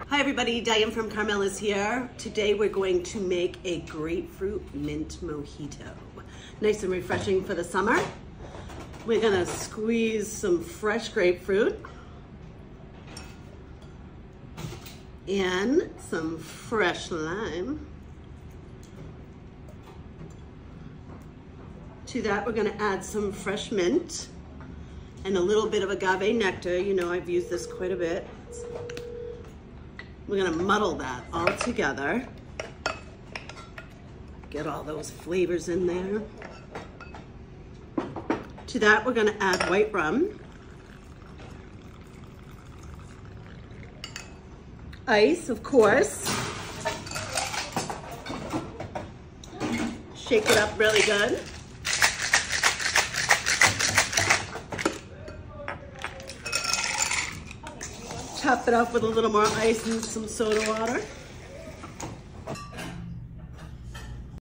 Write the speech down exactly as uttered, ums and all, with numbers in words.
Hi everybody, Diane from Carmela's here. Today we're going to make a grapefruit mint mojito. Nice and refreshing for the summer. We're gonna squeeze some fresh grapefruit and some fresh lime. To that we're gonna add some fresh mint and a little bit of agave nectar. You know, I've used this quite a bit. We're gonna muddle that all together. Get all those flavors in there. To that, we're gonna add white rum, ice, of course. Shake it up really good. Top it off with a little more ice and some soda water.